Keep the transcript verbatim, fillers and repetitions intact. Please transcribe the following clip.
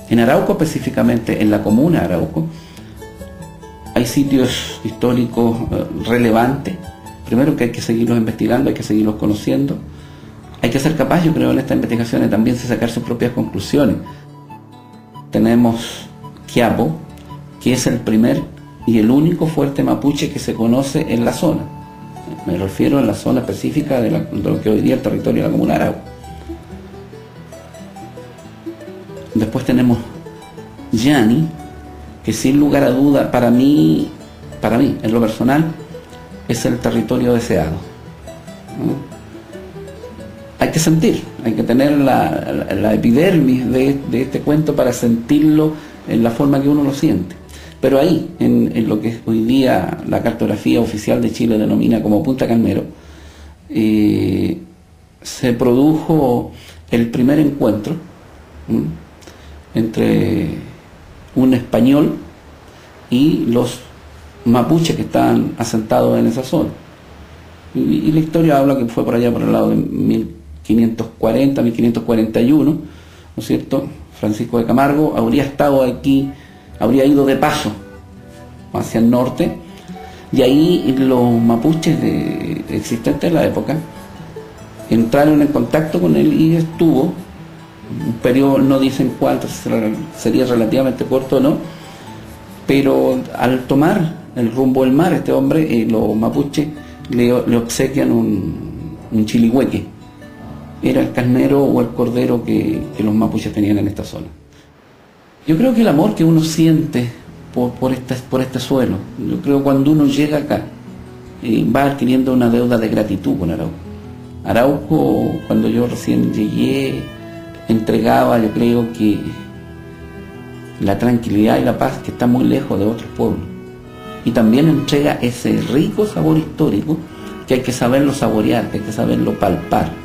En Arauco específicamente, en la comuna de Arauco, hay sitios históricos eh, relevantes. Primero que hay que seguirlos investigando, hay que seguirlos conociendo. Hay que ser capaz, yo creo, en estas investigaciones también de sacar sus propias conclusiones. Tenemos Quiapo, que es el primer y el único fuerte mapuche que se conoce en la zona. Me refiero a la zona específica de, la, de lo que hoy día es el territorio de la comuna de Arauco. Después tenemos Yani, que sin lugar a duda, para mí, para mí, en lo personal, es el territorio deseado, ¿no? Hay que sentir, hay que tener la, la, la epidermis de, de este cuento para sentirlo en la forma que uno lo siente. Pero ahí, en, en lo que hoy día la cartografía oficial de Chile denomina como Punta Carnero, eh, se produjo el primer encuentro ¿m? entre un español y los mapuches que estaban asentados en esa zona. Y, y la historia habla que fue por allá por el lado de mil quinientos cuarenta, mil quinientos cuarenta y uno, ¿no es cierto? Francisco de Camargo habría estado aquí, habría ido de paso hacia el norte, y ahí los mapuches de, existentes en la época entraron en contacto con él y estuvo un periodo, no dicen cuánto, sería relativamente corto o no, pero al tomar el rumbo del mar, este hombre, eh, los mapuches le, le obsequian un, un chilihueque. Era el carnero o el cordero que, que los mapuches tenían en esta zona. Yo creo que el amor que uno siente por, por, este, por este suelo, yo creo que cuando uno llega acá, eh, va adquiriendo una deuda de gratitud con Arauco. Arauco, cuando yo recién llegué, entregaba, yo creo que la tranquilidad y la paz que está muy lejos de otros pueblos. Y también entrega ese rico sabor histórico que hay que saberlo saborear, que hay que saberlo palpar.